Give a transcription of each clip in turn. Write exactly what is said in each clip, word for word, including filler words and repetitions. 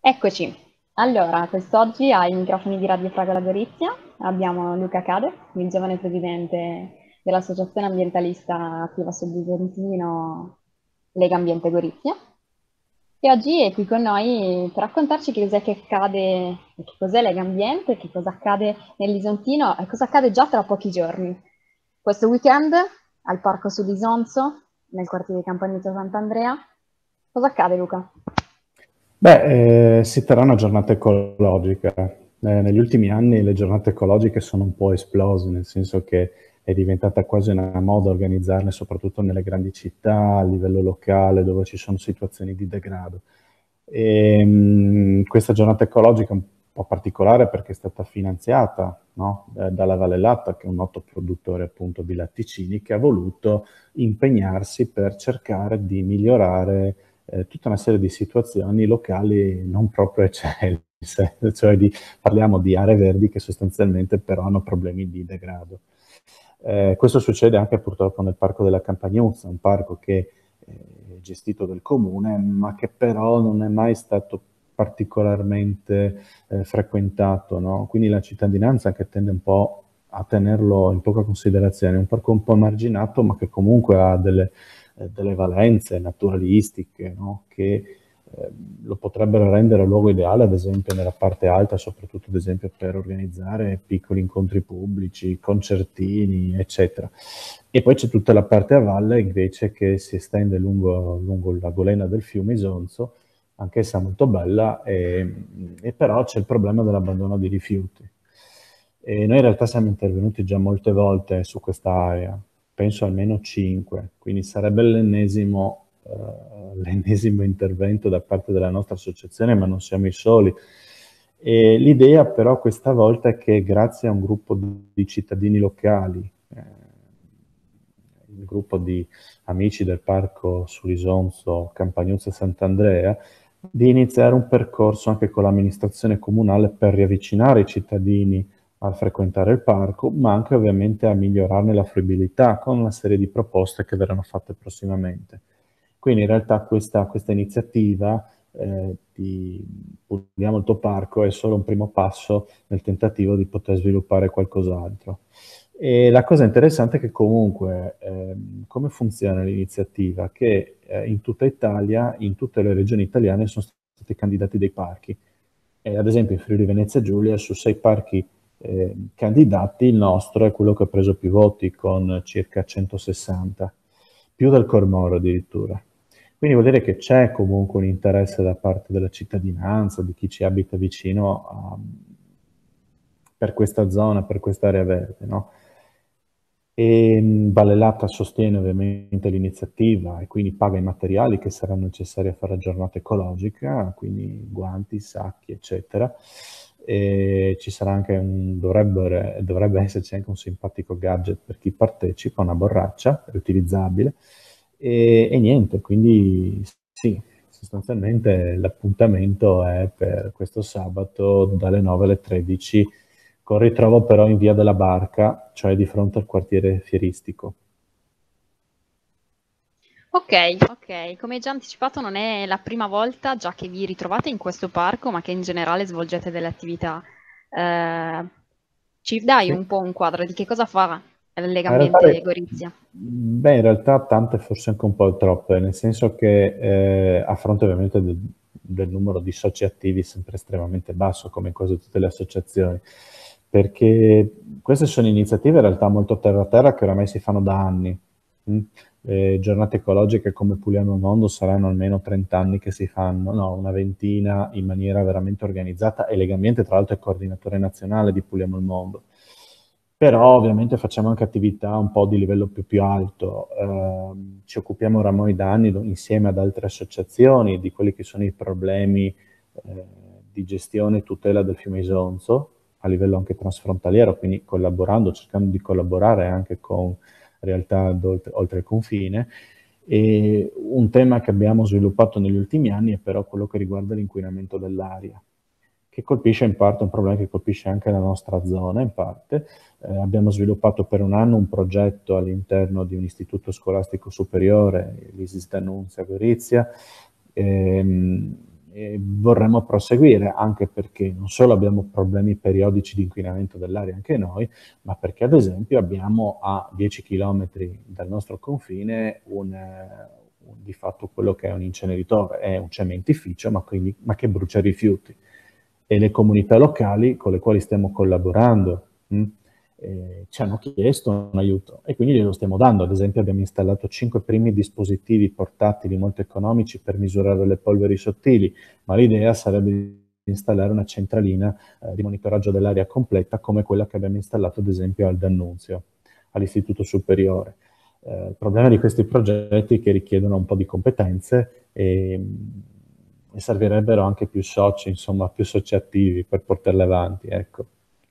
Eccoci. Allora, quest'oggi ai microfoni di Radio Fragola Gorizia abbiamo Luca Cade, il giovane presidente dell'Associazione Ambientalista Attiva Sul Visentino Lega Ambiente Gorizia, e oggi è qui con noi per raccontarci che cos'è che accade, che cos'è Lega Ambiente, che cosa accade nell'Isontino e cosa accade già tra pochi giorni. Questo weekend al Parco Sull'Isonzo, nel quartiere di Campanile Sant'Andrea. Cosa accade, Luca? Beh, eh, si terrà una giornata ecologica. Eh, negli ultimi anni le giornate ecologiche sono un po' esplose, nel senso che è diventata quasi una moda organizzarle, soprattutto nelle grandi città, a livello locale, dove ci sono situazioni di degrado. E, mh, questa giornata ecologica è un po' particolare perché è stata finanziata, no? Eh, dalla Valle Latta, che è un noto produttore appunto di latticini, che ha voluto impegnarsi per cercare di migliorare eh, tutta una serie di situazioni locali non proprio eccelse, cioè di, parliamo di aree verdi che sostanzialmente però hanno problemi di degrado. Eh, questo succede anche purtroppo nel Parco della Campagnuzza, un parco che è gestito dal comune, ma che però non è mai stato particolarmente eh, frequentato, no? Quindi la cittadinanza che tende un po' a tenerlo in poca considerazione, è un parco un po' emarginato, ma che comunque ha delle, eh, delle valenze naturalistiche, no? Che eh, lo potrebbero rendere luogo ideale, ad esempio nella parte alta, soprattutto ad esempio per organizzare piccoli incontri pubblici, concertini, eccetera. E poi c'è tutta la parte a valle invece che si estende lungo, lungo la golena del fiume Isonzo, anch'essa molto bella, e, e però c'è il problema dell'abbandono di rifiuti. E noi in realtà siamo intervenuti già molte volte su questa area, penso almeno cinque, quindi sarebbe l'ennesimo eh, l'ennesimo intervento da parte della nostra associazione, ma non siamo i soli. E l'idea però questa volta è che grazie a un gruppo di, di cittadini locali, eh, il gruppo di amici del Parco Sulisonzo, Campagnuzza e Sant'Andrea, di iniziare un percorso anche con l'amministrazione comunale per riavvicinare i cittadini a frequentare il parco, ma anche ovviamente a migliorarne la fruibilità con una serie di proposte che verranno fatte prossimamente. Quindi in realtà questa, questa iniziativa eh, di Puliamo il tuo parco è solo un primo passo nel tentativo di poter sviluppare qualcos'altro. E la cosa interessante è che comunque ehm, come funziona l'iniziativa? Che eh, in tutta Italia, in tutte le regioni italiane sono stati candidati dei parchi. E, ad esempio in Friuli Venezia Giulia su sei parchi eh, candidati il nostro è quello che ha preso più voti con circa centosessanta, più del Cormoro addirittura. Quindi vuol dire che c'è comunque un interesse da parte della cittadinanza, di chi ci abita vicino a, per questa zona, per quest'area verde, no? E mh, Valle Latta sostiene ovviamente l'iniziativa e quindi paga i materiali che saranno necessari a fare la giornata ecologica, quindi guanti, sacchi, eccetera. E ci sarà anche un, dovrebbe, dovrebbe esserci anche un simpatico gadget per chi partecipa, una borraccia riutilizzabile. E, e niente, quindi sì, sostanzialmente l'appuntamento è per questo sabato dalle nove alle tredici, con ritrovo però in via della Barca, cioè di fronte al quartiere fieristico. Ok, ok, come già anticipato non è la prima volta già che vi ritrovate in questo parco, ma che in generale svolgete delle attività. Eh, ci dai Sì. un po' un quadro di che cosa fa la Lega Ma in realtà, Ambiente le- Gorizia? beh, in realtà tante forse anche un po' troppe, nel senso che eh, a fronte ovviamente del, del numero di soci attivi sempre estremamente basso, come in quasi tutte le associazioni, perché queste sono iniziative in realtà molto terra-terra che oramai si fanno da anni. mm. Le giornate ecologiche come Puliamo il Mondo saranno almeno trenta anni che si fanno, no, una ventina in maniera veramente organizzata e Legambiente tra l'altro è coordinatore nazionale di Puliamo il Mondo. Però ovviamente facciamo anche attività un po' di livello più, più alto. Ehm, ci occupiamo oramai da anni insieme ad altre associazioni di quelli che sono i problemi eh, di gestione e tutela del fiume Isonzo a livello anche transfrontaliero, quindi collaborando, cercando di collaborare anche con realtà oltre, oltre il confine. E un tema che abbiamo sviluppato negli ultimi anni è però quello che riguarda l'inquinamento dell'aria, che colpisce in parte, un problema che colpisce anche la nostra zona in parte. Eh, abbiamo sviluppato per un anno un progetto all'interno di un istituto scolastico superiore, l'Isis D'Annunzia a Gorizia, ehm, e vorremmo proseguire, anche perché non solo abbiamo problemi periodici di inquinamento dell'aria anche noi, ma perché ad esempio abbiamo a dieci chilometri dal nostro confine un, eh, un, di fatto quello che è un inceneritore, è un cementificio, ma, quindi, ma che brucia rifiuti. E le comunità locali con le quali stiamo collaborando mh, eh, ci hanno chiesto un aiuto e quindi glielo stiamo dando. Ad esempio abbiamo installato cinque primi dispositivi portatili molto economici per misurare le polveri sottili, ma l'idea sarebbe di installare una centralina eh, di monitoraggio dell'aria completa come quella che abbiamo installato ad esempio al D'Annunzio, all'Istituto Superiore. Eh, il problema di questi progetti è che richiedono un po' di competenze e, e servirebbero anche più soci, insomma, più soci attivi per portarle avanti, ecco.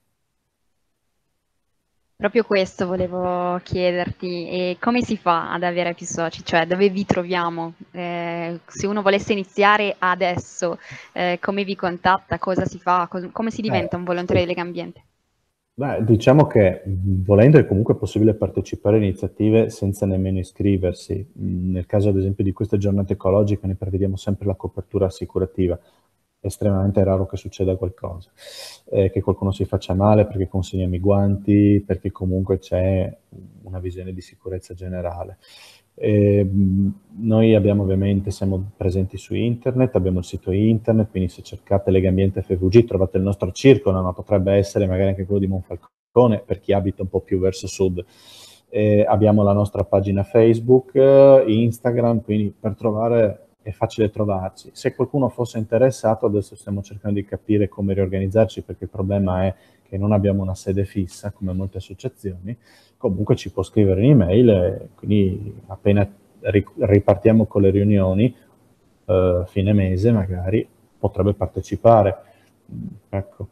Proprio questo volevo chiederti, e come si fa ad avere più soci? Cioè, dove vi troviamo? Eh, se uno volesse iniziare adesso, eh, come vi contatta? Cosa si fa? Cos- come si Eh, diventa un volontario sì. di Legambiente? Beh, diciamo che mh, volendo è comunque possibile partecipare a iniziative senza nemmeno iscriversi. Mh, Nel caso ad esempio di queste giornate ecologiche ne prevediamo sempre la copertura assicurativa. È estremamente raro che succeda qualcosa, eh, che qualcuno si faccia male perché consegniamo i guanti, perché comunque c'è una visione di sicurezza generale. E, mh, noi abbiamo ovviamente, siamo presenti su internet, abbiamo il sito internet, quindi se cercate Legambiente F V G trovate il nostro circolo, ma potrebbe essere magari anche quello di Monfalcone per chi abita un po' più verso sud. Eh, abbiamo la nostra pagina Facebook, eh, Instagram, quindi per trovare è facile trovarci. Se qualcuno fosse interessato, adesso stiamo cercando di capire come riorganizzarci perché il problema è che non abbiamo una sede fissa come molte associazioni, comunque ci può scrivere un'email e quindi appena ripartiamo con le riunioni, eh, fine mese magari, potrebbe partecipare. Ecco.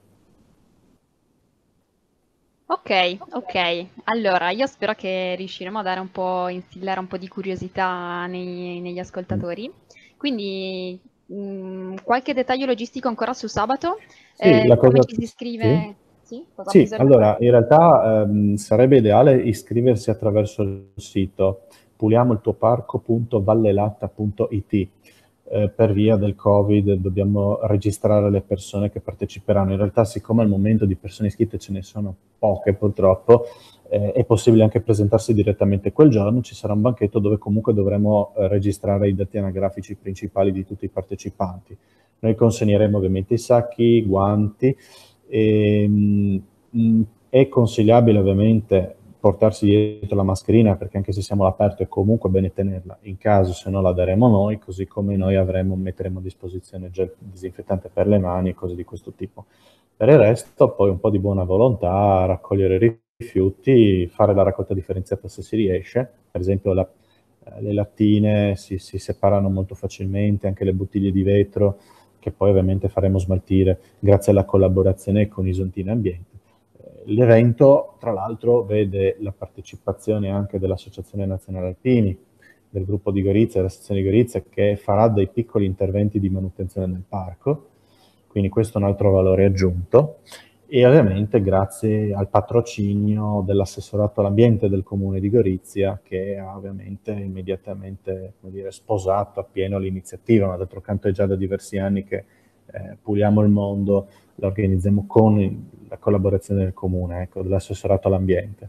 Ok, ok. Allora, io spero che riusciremo a dare un po', instillare un po' di curiosità nei- negli ascoltatori. Quindi, mh, qualche dettaglio logistico ancora su sabato? Sì, Eh, la come cosa... ci si Sì? iscrive? Sì, cosa Sì, bisogna fare? allora in realtà ehm, sarebbe ideale iscriversi attraverso il sito puliamoltuoparco punto vallelatta punto it. Eh, per via del Covid dobbiamo registrare le persone che parteciperanno. In realtà, siccome al momento di persone iscritte ce ne sono poche purtroppo, eh, è possibile anche presentarsi direttamente quel giorno. Ci sarà un banchetto dove comunque dovremo eh, registrare i dati anagrafici principali di tutti i partecipanti. Noi consegneremo ovviamente i sacchi, i guanti. E, mh, è consigliabile ovviamente portarsi dietro la mascherina perché anche se siamo all'aperto è comunque bene tenerla, in caso se no la daremo noi, così come noi avremo, metteremo a disposizione gel disinfettante per le mani e cose di questo tipo. Per il resto poi un po' di buona volontà, raccogliere i rifiuti, fare la raccolta differenziata se si riesce, per esempio la, le lattine si, si separano molto facilmente, anche le bottiglie di vetro che poi ovviamente faremo smaltire grazie alla collaborazione con Isontine Ambiente. L'evento, tra l'altro, vede la partecipazione anche dell'Associazione Nazionale Alpini, del gruppo di Gorizia, della sezione di Gorizia, che farà dei piccoli interventi di manutenzione nel parco, quindi questo è un altro valore aggiunto, e ovviamente grazie al patrocinio dell'assessorato all'ambiente del comune di Gorizia, che ha ovviamente immediatamente, come dire, sposato appieno l'iniziativa, ma d'altro canto è già da diversi anni che eh, puliamo il mondo, la organizziamo con la collaborazione del comune, ecco, dell'assessorato all'ambiente.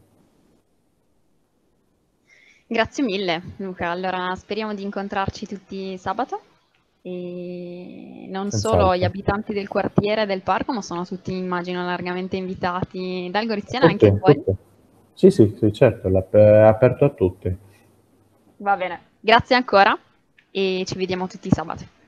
Grazie mille, Luca. Allora, speriamo di incontrarci tutti sabato. E non solo gli Senz'altro. abitanti del quartiere del parco, ma sono tutti, immagino, largamente invitati dal Goriziano anche Tutti, fuori. tutti. Sì, sì, sì, certo, è aperto a tutti. Va bene. Grazie ancora e ci vediamo tutti sabato.